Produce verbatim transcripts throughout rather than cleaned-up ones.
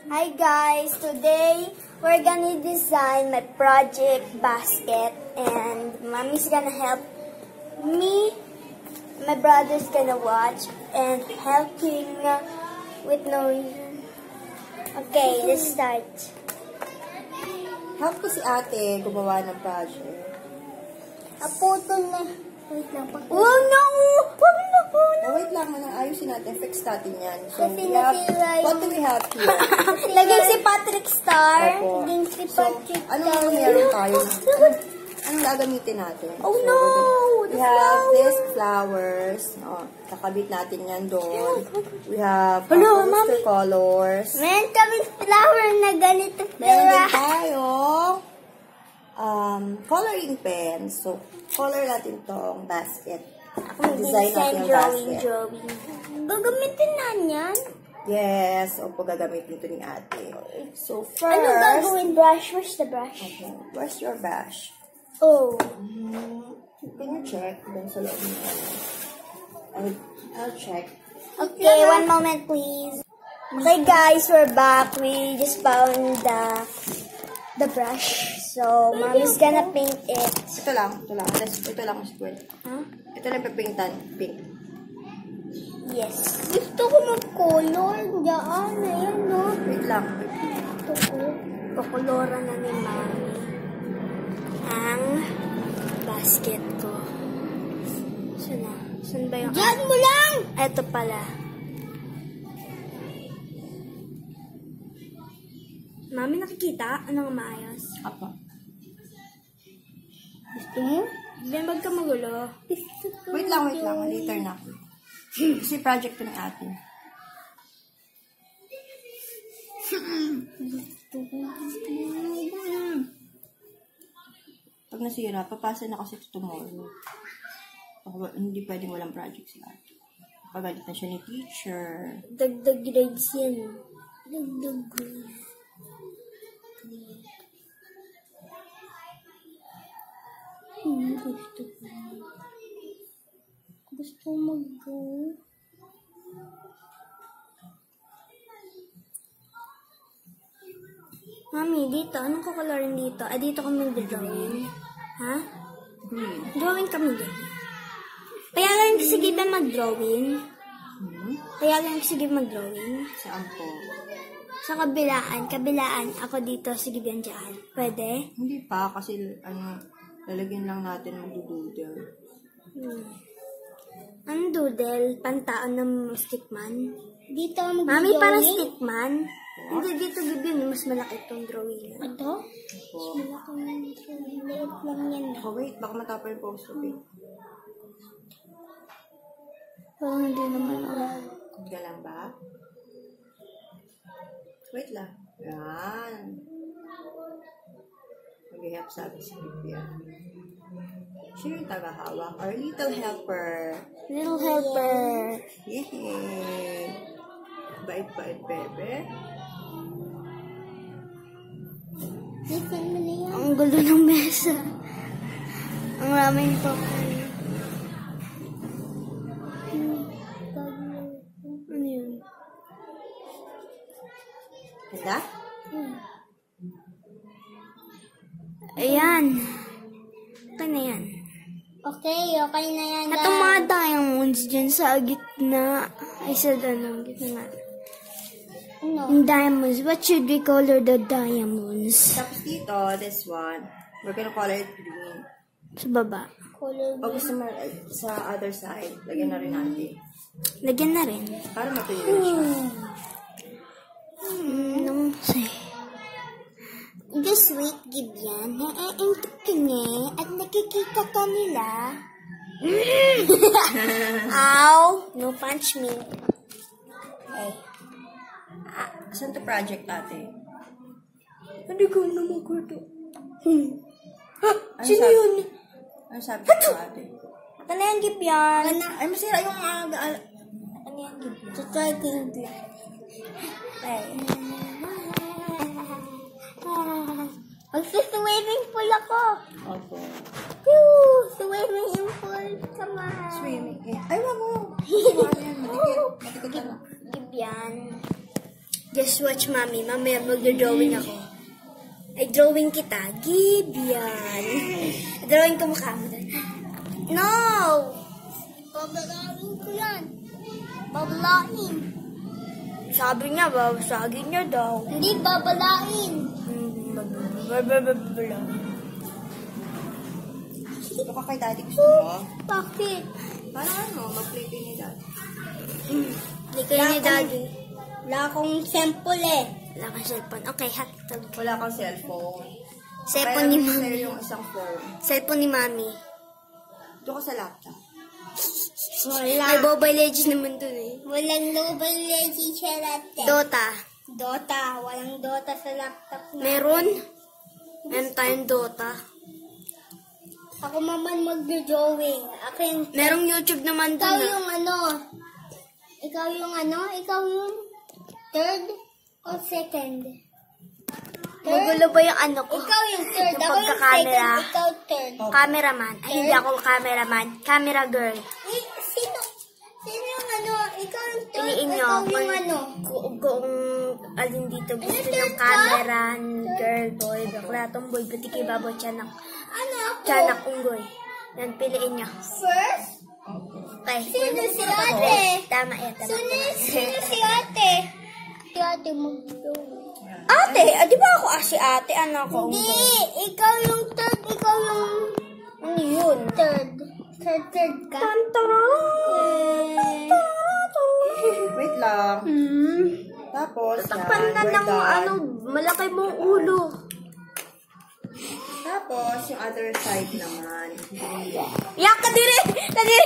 Hi guys, today we're gonna design my project basket and mommy's gonna help me, my brother's gonna watch and helping with no reason. Okay, let's start. Help ko si ate gumawa ng project. Naputol na. Wait lang pa. Oh no! Huwag na po na. Oh, wait lang, manang ayusin natin. Fix natin yan. So, Kasi we have, natira what do we have here? Naging si Patrick Star. Opo. Naging si So, Patrick anong Star. meron tayo? Anong, anong gagamitin natin? Oh so, no! We have these flowers. Oh, kakabit natin yan doon. We have Hello, uh, Mommy. colors. Meron kami flower na ganito. Meron din tayong um, coloring pen. So, color natin tong basket. Design natin yung drawing, basket. drawing. Gagamitin na yan? Yes. Opo, gagamitin ito ni ate. So, first... Ano gagawin? Brush? Where's the brush? Okay. Where's your brush? Oh. Mm, can you check? Doon sa loob niya. I'll, I'll check. Okay, one moment please. Okay guys, we're back. We just found the the brush. So, mommy's gonna paint it. Ito lang. Ito lang. Ito, ito lang. Square. Huh? Ito lang papaintan. Pink. Yes. Gusto ko mag-color. Diyan. Ayan, no? Wait lang. Gusto ko. Kukulora na ni mommy ang basket ko. Saan na? Saan ba yung... Diyan mo lang! Eto pala. Mami, nakikita? Anong maayos? Apa. Gusto mo? Then, wag ka magulo. Wait lang, wait lang. Later na. Kasi project ko ng ate. Pag nasira, papasa na kasi ito tomorrow. Baka hindi pwedeng walang project si ate. Pagalit na siya ni teacher. Dagdag grades yan. Dagdag grades. Hmm, gusto ko. Gusto mag-go. Mami, dito. Anong kukolorin dito? Ah, dito kami mag-drawing. Ha? Green. Drawing kami din. Kaya lang sige ba mag-drawing? Hmm? Kaya lang sige mag-drawing? Saan po? Sa kabilaan. Kabilaan. Ako dito. Sige ba dyan? Pwede? Hindi pa, kasi ano, lalagyan lang natin ng doodle. Hmm. Ang doodle? Pantaan ng stickman? Dito mag Mami, parang stickman? Hindi, dito gibin. Mas malaki itong drawing. Ito? Po. Mas malaki yung drawing. Liit lang yan. Oh, wait, baka matapa yung post ko. Parang hindi naman alam. Hindi ka lang ba? Wait lang. Yan. Mag-help sabi si Vivian. Siya yung tagahawak. Our little helper. Little helper. Yay! Bait-bait, bebe. Listen mo na yan. Ang gulo ng mesa. Ang raming pa. Ano yun? Ganda? Ayan. Okay na yan. Okay, okay na yan. At ang mga diamonds dyan sa gitna. Ay, sa ano, gitna. Ano? Yung diamonds. What should we color the diamonds? Tapos dito, this one, we're gonna color it green. Sa baba. Color O gusto mo, eh, sa other side, lagyan na rin natin. Lagyan na rin. Para matuloy siya. Hmm, nung say. Just wait, Gibyan. Naiintok ka niya at nakikita ka nila. Ow! No punch me. Oh. Ah, saan to project ate? Hindi ko naman ko ito. Ano Sino sabi- yun? Ano sabi ko ate? Ano yan, Gibyan? Ay, masira yung mga... Uh, Ano yan, Gibyan? So, try to do Ay. Magsuswimming pool ako. Opo. Woo! Swimming pool. Come on. Swimming. Eh. Ay, wag mo. Ano yan? Matikit. Matikit na. Gibyan. Just guys, watch mami. Mamaya mag-drawing ako. Ay, drawing kita. Give yan. Drawing ko mukha mo doon. No! Babalain ko yan. Babalain. Sabi niya, babasagin niya daw. Hindi, babalain. Ito ka kay daddy, gusto mo? Bakit? Parang ano, mag-play kayo ni daddy. Hindi kayo ni daddy. Wala akong sample eh. Wala kang cellphone. Okay, hot tub. Wala kang cellphone. Cellphone ni Kaya mami. yung isang phone. Cellphone ni mami. Ito ka sa laptop. Wala. May Mobile Legends naman dun eh. Walang Mobile Legends sa laptop. Dota. Dota. Walang Dota sa laptop na. Meron? Meron tayong Dota. Ako maman mag-drawing. Akin. Merong YouTube naman dun Ikaw ah. yung ano. Ikaw yung ano. Ikaw yung third o second? Magulo ba yung ano ko? Ikaw yung third. Yung Ako yung pagkakamera. second. Ikaw third. Cameraman. Ay, hindi ako cameraman. Camera girl. Eh, sino? Sino yung ano? Ikaw yung third. Piliin nyo Ikaw kung, yung ano? kung, kung alin dito gusto Ano, yung third ka? camera, girl, boy, bakla, tomboy, butik, ibabaw, tiyanak, Ano ako? tiyanak, unggoy. Yan, piliin nyo. First? Okay. Sino si ate? Tama eh, tama. Sino, sino si ate? Si ate mag-drawing. Ate, ah, di ba ako ah, si ate, ano ako? Hindi, ikaw yung third, ikaw yung Ano yun? third. Third, third ka. Tantara! Wait lang. Hmm. Tapos, Takpan na we're ng done. ano, malaki mong ulo. Tapos, yung other side naman. Yak, kadiri! Kadiri!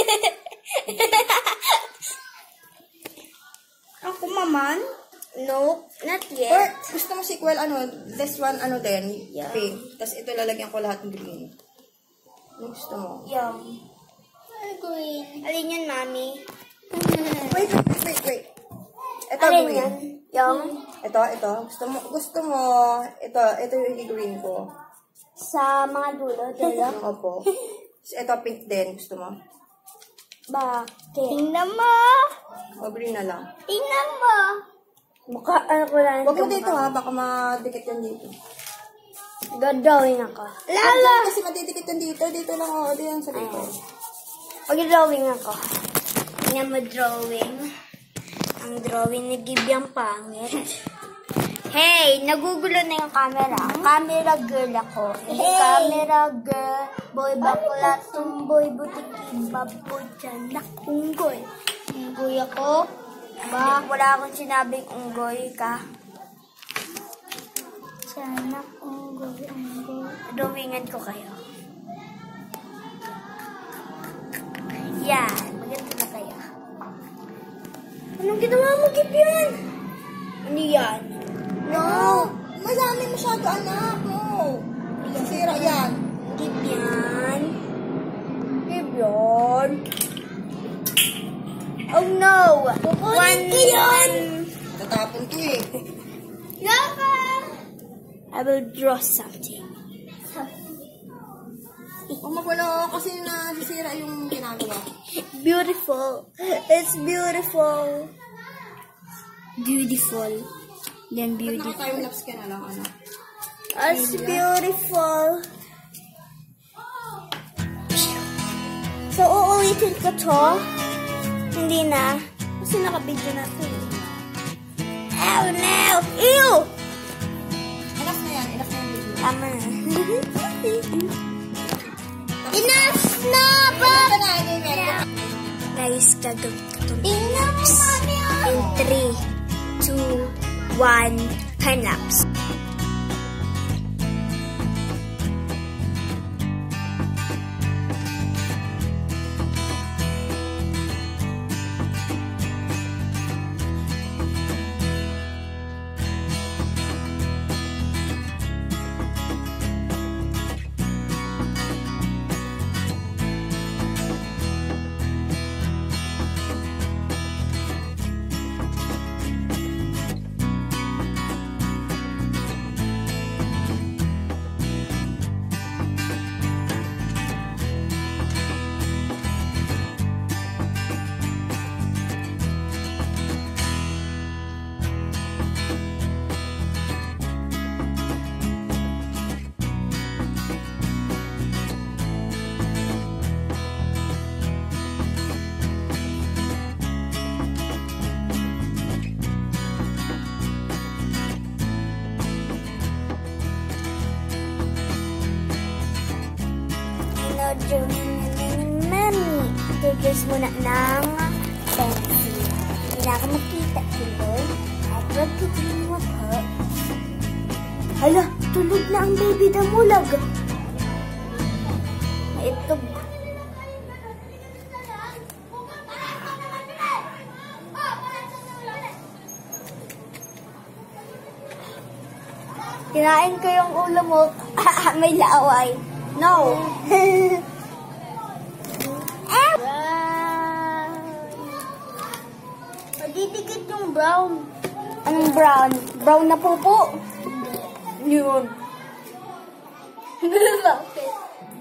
Ako maman. Nope, not Or, yet. gusto mo sequel, ano, this one, ano din, Yeah. pink. Tapos ito lalagyan ko lahat ng green. Ano gusto mo? Yung. Green. Alin yan, mami? Wait, wait, wait, wait. Ito, Alin green. yan? Yung? Ito, ito. Gusto mo, gusto mo, ito, ito yung i-green ko. Sa mga dulo, dulo. Opo. So, ito, pink din. Gusto mo? Bakit? Tingnan mo. O, green na lang. Tingnan mo. Mukha, ano ko lang. Huwag mo dito ha, baka madikit yan dito. Gagawin ako. Lala! Kasi madidikit yan dito. Dito lang, o. Dito yan sa dito. Mag-drawing ako. Tingnan mo drawing. Ang drawing ni Gibyang pangit. Hey, nagugulo na yung camera. Camera girl ako. Hindi Hey! camera girl. Boy bakla, tumboy, butiki, baboy, tiyanak, unggoy. Unggoy ako. Ba, wala akong sinabing unggoy ka. Tiyanak, unggoy, unggoy. Drawingan ko kayo. Yan, maganda na kayo. Anong ginawa mo, Gibyan? Ano yan? No! Madami masyado, anak. No! Sira yan. Gibyan? Gibyan? Oh no! One, ko yun! Tatapon to eh. Yaka! I will draw something. O mawala kasi nasisira yung ginagawa. Beautiful. It's beautiful. Beautiful. Then beautiful. Naka-time-lapse ka na lang, anak. It's beautiful. So, uulitin ko to. Hindi na. Kasi naka-video na to. Oh no! Ew! Enough na yan, enough na yan. Tama na. Enough na ba? Guys, gagawin ko to. Tingnan mo, mami. In three, two, one, time lapse. drawing na ni Mami. Tutures muna ng pencil. Hindi ako makita tuloy. At wag tutulungan ha. Hala, tulog na ang baby damulag. Ito. Kinain ko yung ulo mo. May laway. No. Madidikit yung brown. Anong brown? Brown na pupo. Yun. Bakit?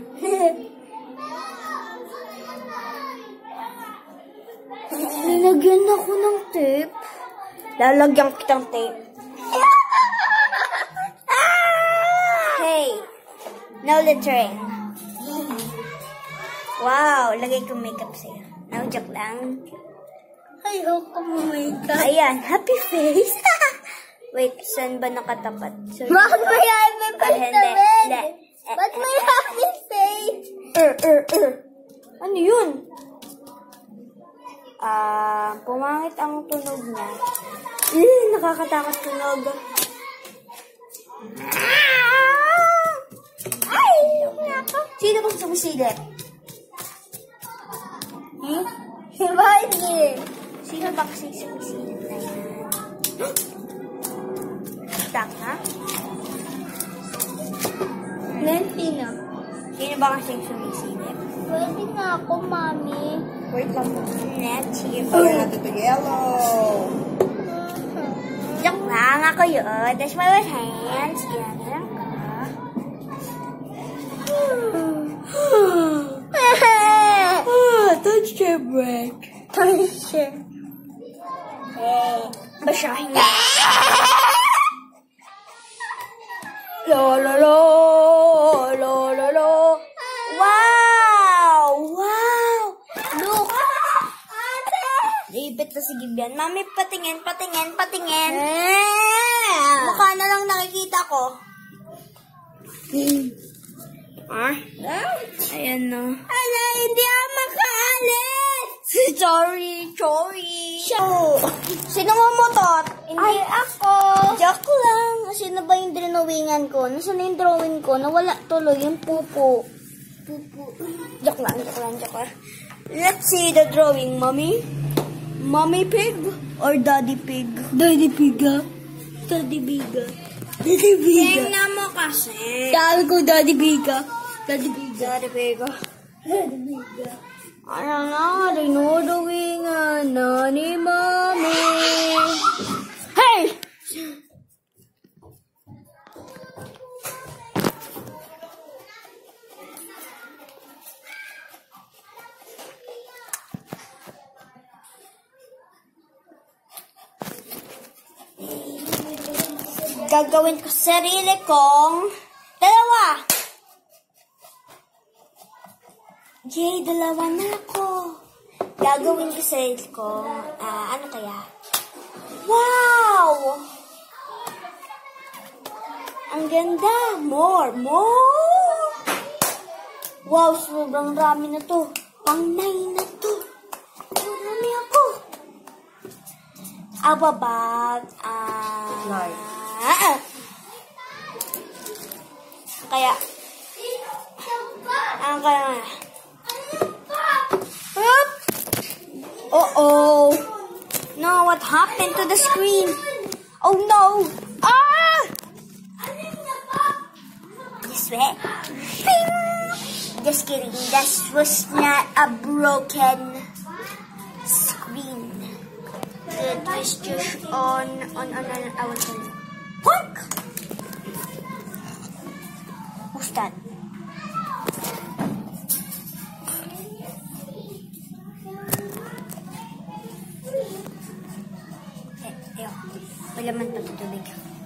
Lalagyan ako ng tape. Lalagyan kitang tape. Hey, no littering. Wow, lagay ko makeup sa'yo. No, joke lang. Ayoko mo makeup. Ayan, happy face. Wait, saan ba nakatapat? Sorry. Bakit may happy Ah, face hindi, na red? hindi. Eh, Ba't may happy face? Er, er, er. Ano yun? Ah, pumangit ang tunog niya. Eh, nakakatakot tunog. Ay, nako. Sino bang sumisilip? Hmm? Diba hindi? Sino bang sumisilip na yan? Tak, ha? Plenty na. Sino ba kasing sumisilip? Pwede na ako, Mami. Wait lang po. Let's hear. Color natin ito yellow. Joke lang ako yun. That's my right hands. Ginano lang ko. Ah, touch your break. Sure. Eh, basahin niya. Lo, lo, lo, lo, lo, lo. Wow! Wow! Look! Libit na si Gibian. Mami, patingin, patingin, patingin. Mukha na lang nakikita ko. Ah? Ayan na. Ala, hindi ako makaalis! Sorry, sorry. Show! Sino mumutot? Hindi ako. Joke lang. Sino ba yung drawingan ko? Nasaan yung drawing ko? Nawala tuloy yung pupo. Pupo. Joke lang, joke lang, joke lang. Let's see the drawing, Mommy. Mommy pig or Daddy pig? Daddy Biga. Daddy Biga. Daddy pig. Tingnan mo kasi. Sabi ko Daddy Biga. Daddy Biga. Daddy pig. Daddy Biga. Ano na, dinudawingan na ni Mommy. Hey! Gagawin ko sarili kong dalawa. Yay, dalawa na ako. Gagawin ko sarili kong, ah, ano kaya? Wow! Ang ganda. More, more. Wow, sobrang rami na to. Pang nine na to. Marami ako. Ababag, ah... Nice. Ah, kaya, ang kaya, Oop! Uh-oh. No, what happened to the screen? Oh no! Ah! This way. Bing! Just kidding. That was not a broken screen. It was just on, on, on, on, I will tell you. Pork! Who's that? Eh, ayo. Wala man patutubig.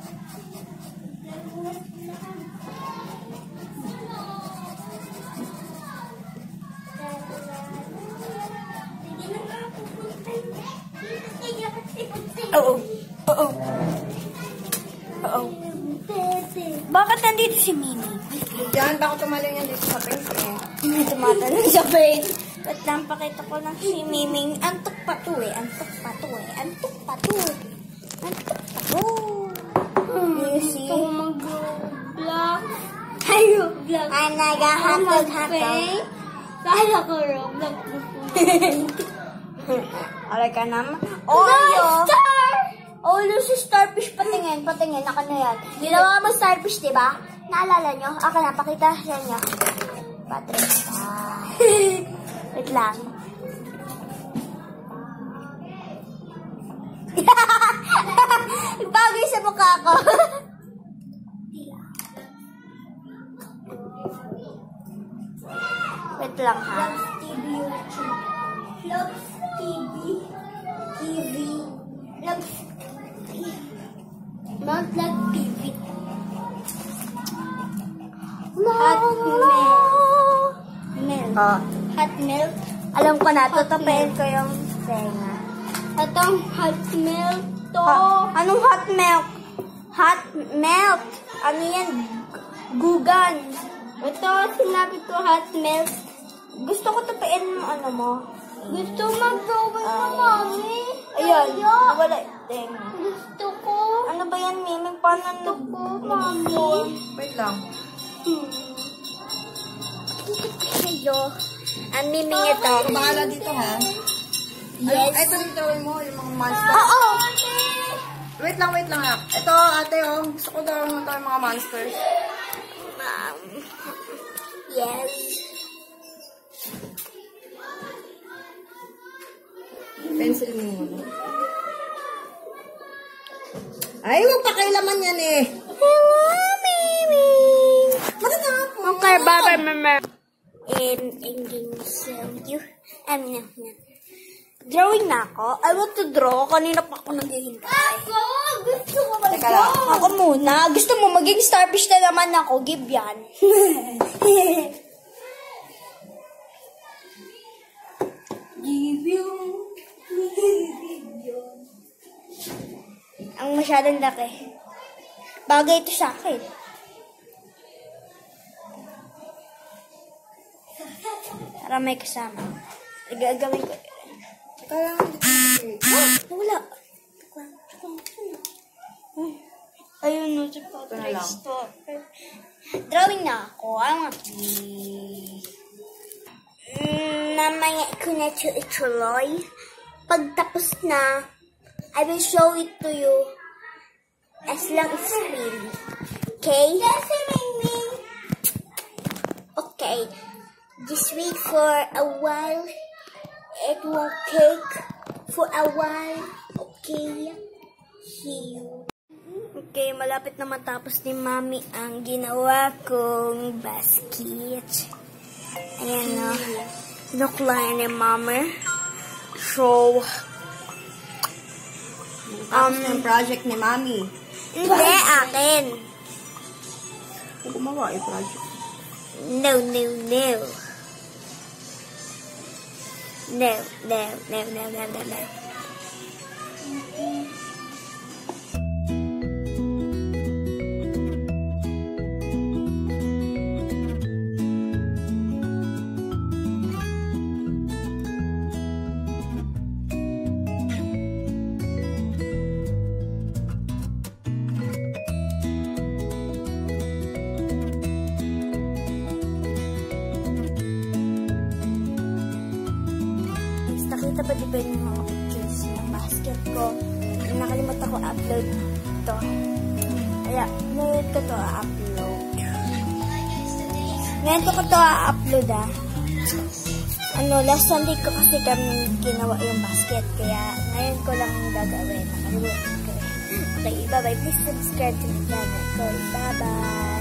Oo. Oo. Oo. Bakit nandito si Mimi? Diyan, baka tumaling yan dito sa pink eh. May tumatanong sa brain. Ba't lang pakita ko lang si Miming. Antok pa to eh. Antok pa to eh. Antok pa to. Antok pa to. You see? Ito mag-vlog. Ay, vlog. Ay, nag-hatog-hatog. Kala ko Roblox. Alay ka naman. Oreo. Star! Oreo si Starfish. Patingin, patingin. Naka na yan. Ginawa mo Starfish, diba? Naalala nyo? Ako na, pakita siya nyo. Patrick. Ah. Wait lang. Bagay sa mukha ko. Wait lang ha. Loves T V. T V. Loves T V. Not like T V. Hot milk. Milk. Ah, Hot milk. Alam ko na, Hot tutupain ko yung tenga. Itong hot milk to. Ha- anong hot milk? Hot milk. Ano yan? Gugan. Ito, sinabi ko hot milk. Gusto ko tupain mo ano mo. Gusto mag-drawing Ah. na mami. Ayun. Kaya. Wala tenga. Gusto ko. Ano ba yan, Mimi? Paano Gusto ko, nag- mami. wait lang. Hmm. Hello. Ang Mimi ito. Bahala dito, ha? Yes. Ay, ito dito mo, yung mga monster. Oo. Wait lang, wait lang, ha? Ito, ate, oh. Gusto ko daw ito yung mga monsters. Um, yes. Pencil mo muna. Ay, huwag pakailaman yan, eh. Hello, Mimi. Matanda po. Okay, bye-bye, Mama. And I'm going to show you. Um, no, no. Drawing na ako. I want to draw. Kanina pa ako naghihintay. Ako, gusto ko Teka lang. Ako muna. Gusto mo maging starfish na naman ako. Give yan. Give you. Ang masyadong laki. Bagay ito sa akin. Para may kasama. Gagawin ko. Kaya nga dito. Wala. Ayun no, si Ito na Patrick lang. Store. Drawing na ako. I want to namaya ko na ito ituloy. Pagtapos na, I will show it to you as long as free. Okay? Okay. Just wait for a while. It will take for a while. Okay? See you. Okay, malapit na matapos ni Mami ang ginawa kong basket. Ayan na. Nukla ni Mami. So, Tapos na yung project ni Mami. hindi akin. Kung gumawa yung project. No, no, no. No, no, no, no, no, no, no. Nakita ba diba yung mga pictures ng basket ko? Nakalimutan ko upload to. Kaya, ngayon ko to upload. Ngayon ko to upload ah. Ano, last Sunday ko kasi kami ginawa yung basket. Kaya, ngayon ko lang gagawin. Nakalimutan ko. Okay, bye-bye. Please subscribe to my channel ko. Bye-bye.